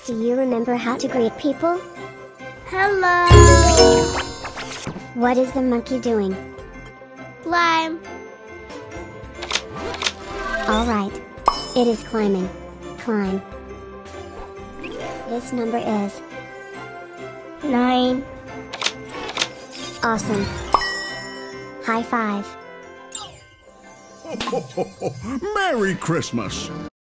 Do you remember how to greet people? Hello. What is the monkey doing? Climb. Alright. It is climbing. Climb. This number is 9. awesome. High five. Merry Christmas!